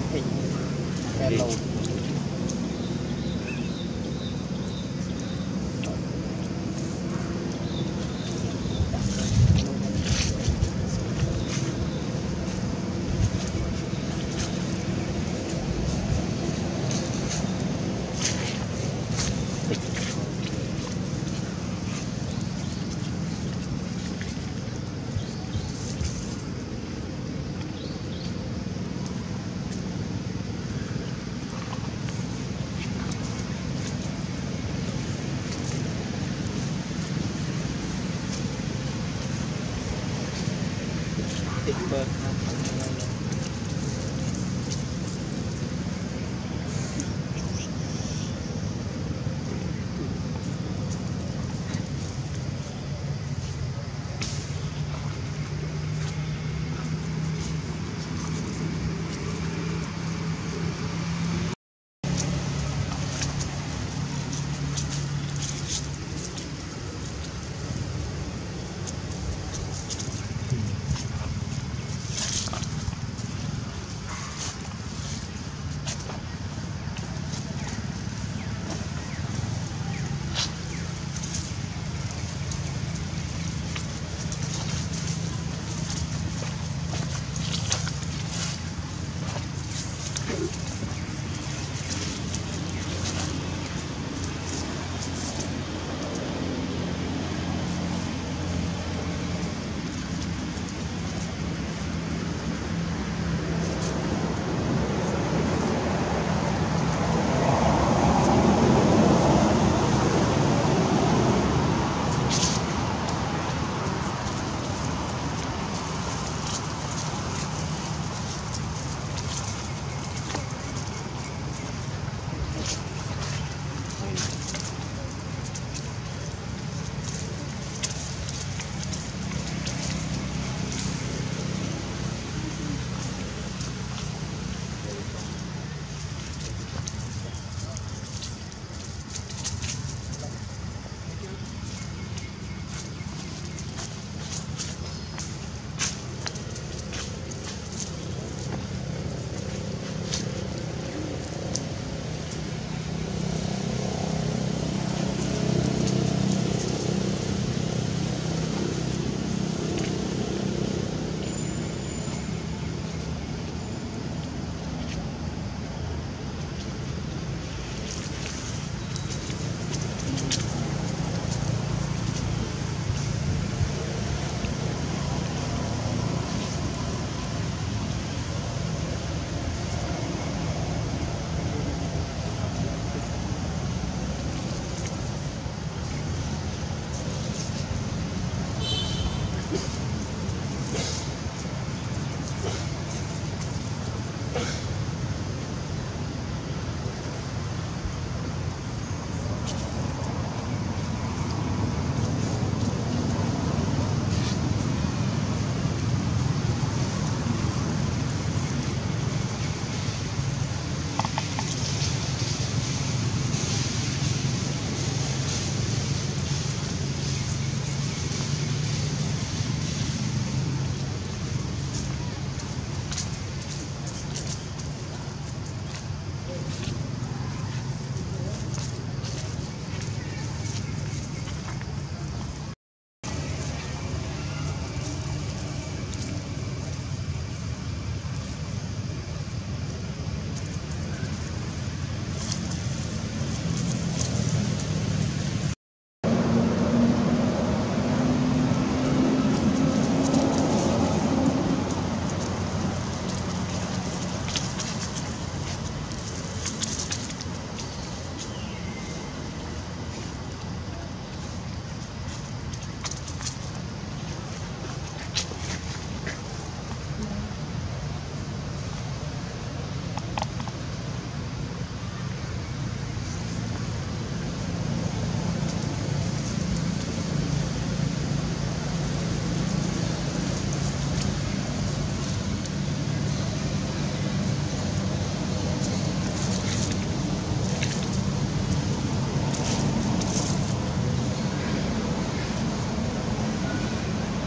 bánh thịt hello thịt bơ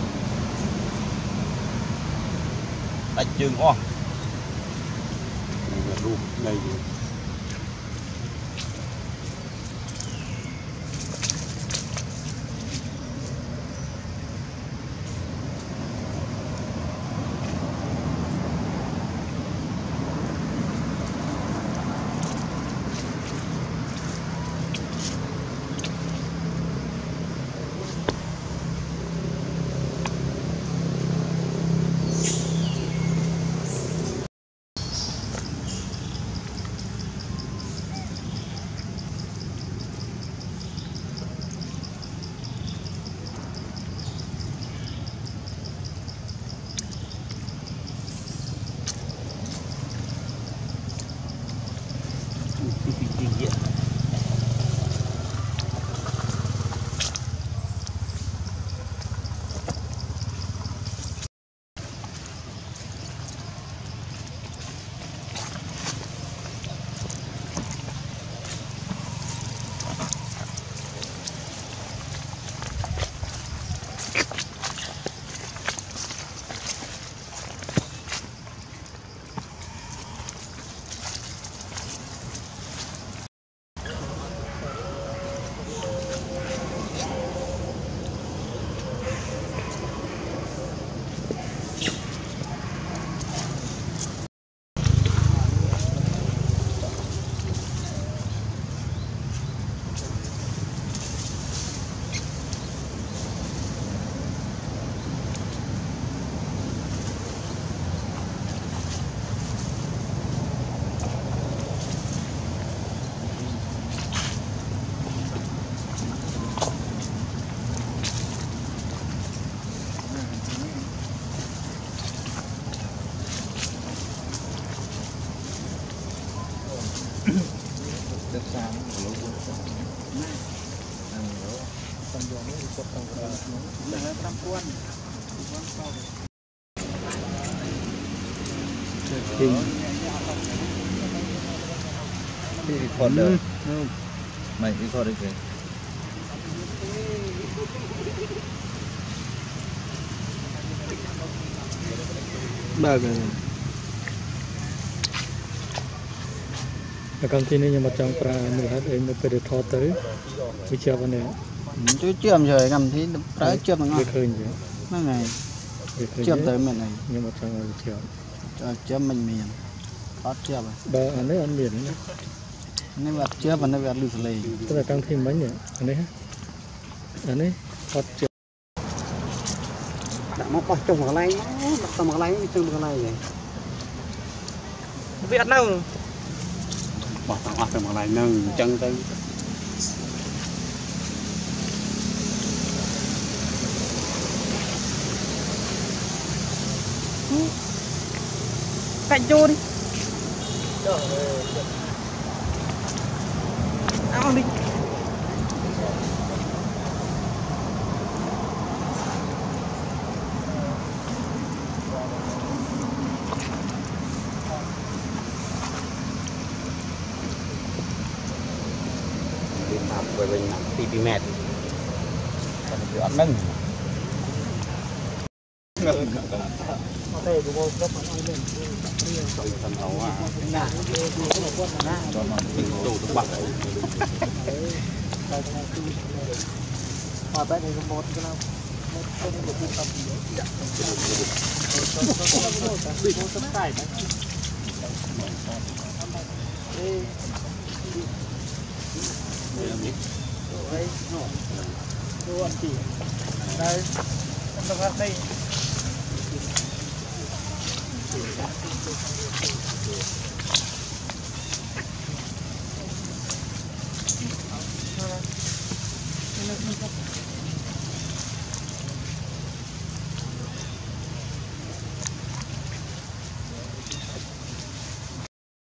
Đánh chừng quá รูปใน recorder mày record cái ba cái công ty này nhưng mà trong pra mình hết em mới được thọ tới bây giờ vấn đề chú chườm rồi cầm thì trái chườm nó ngon khơi gì nó này chườm tới mình này nhưng mà trong là chiều chườm mình miền có chườm ba anh ấy ăn miền nữa nên vật chườm và nó vật lụt lì tức là tăng thêm mấy nhỉ anh ấy hot chiều đã móc vào trong cái này trong cái này trong cái này vậy Việt nào bỏ thằng trong cái này nâng chân tới cạnh vô đi ao đi về bên tivi mệt còn bị ăn nâng đây đúng không các bạn ơi thần thấu à cho nó đủ được bạc mà tại đây có một cái nào đây đây